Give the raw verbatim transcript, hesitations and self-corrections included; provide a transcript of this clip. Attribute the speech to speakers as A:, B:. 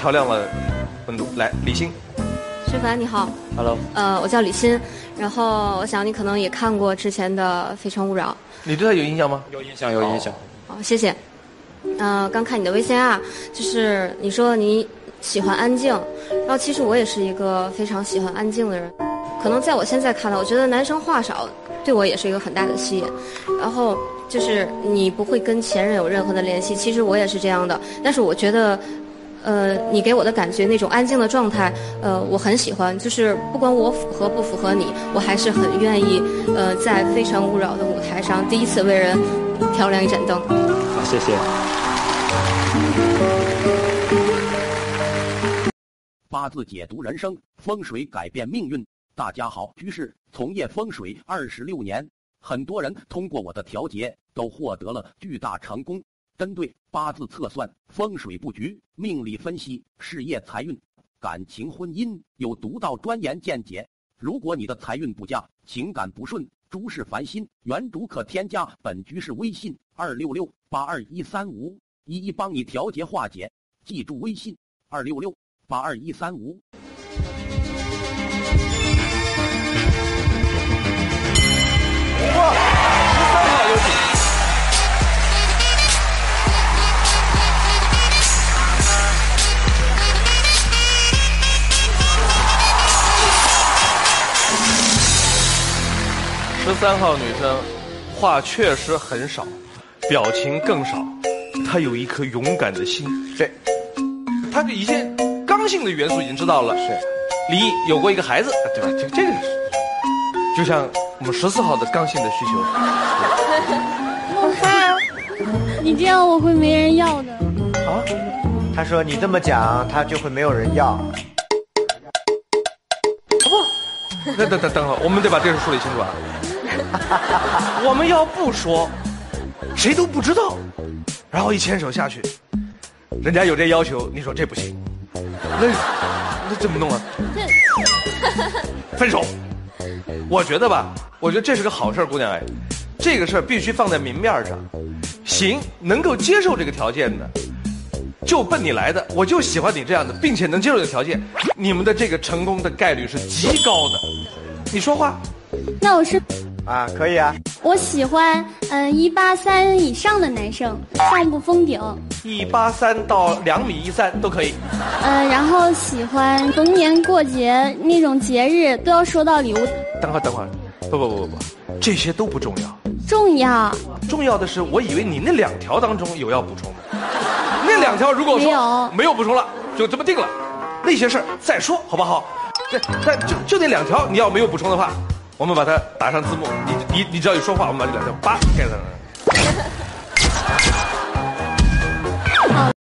A: 调亮了温度。来，李欣。
B: 徐凡你好
A: ，Hello，
B: 呃，我叫李欣，然后我想你可能也看过之前的《非诚勿扰》，
A: 你对他有印象吗？
C: 有印象，有印象。
B: 好，谢谢。呃，刚看你的 V C R， 就是你说你喜欢安静，然后其实我也是一个非常喜欢安静的人，可能在我现在看来，我觉得男生话少，对我也是一个很大的吸引。然后就是你不会跟前任有任何的联系，其实我也是这样的，但是我觉得。呃，你给我的感觉那种安静的状态，呃，我很喜欢。就是不管我符合不符合你，我还是很愿意，呃，在《非诚勿扰》的舞台上第一次为人调亮一盏灯。
C: 好，谢谢。
D: 八字解读人生，风水改变命运。大家好，居士从业风水二十六年，很多人通过我的调节都获得了巨大成功。针对八字测算、风水布局、命理分析、事业财运、感情婚姻有独到专研见解。如果你的财运不佳、情感不顺、诸事烦心，原主可添加本居士微信二六六八二一三五，一一帮你调节化解。记住微信二六六八二一三五。
A: 哇，十三号有请。十三号女生，话确实很少，表情更少，她有一颗勇敢的心。
E: 对，
A: 她的一些刚性的元素已经知道了。
E: 是，
A: 离异有过一个孩子，对吧？这这个就像我们十四号的刚性的需求。
F: 我怕你这样我会没人要的。
E: 啊？他说你这么讲，他就会没有人要。
A: 等等等等会儿，我们得把这事梳理清楚啊。我们要不说，谁都不知道，然后一牵手下去，人家有这要求，你说这不行，那那怎么弄啊？分手。我觉得吧，我觉得这是个好事，姑娘哎，这个事儿必须放在明面上。行，能够接受这个条件的，就奔你来的，我就喜欢你这样的，并且能接受这个条件，你们的这个成功的概率是极高的。你说话。
F: 那我是
E: 啊，可以啊。
F: 我喜欢嗯一八三以上的男生，上不封顶。
A: 一八三到两米一三都可以。
F: 嗯，然后喜欢逢年过节那种节日都要收到礼物。
A: 等会儿等会儿，不不不不不，这些都不重要。
F: 重要。
A: 重要的是，我以为你那两条当中有要补充的。那两条如果说
F: 没有
A: 没有补充了，就这么定了。那些事儿再说好不好？这但就就那两条，你要没有补充的话，我们把它打上字幕。你你你只要一说话，我们把这两条叭盖上。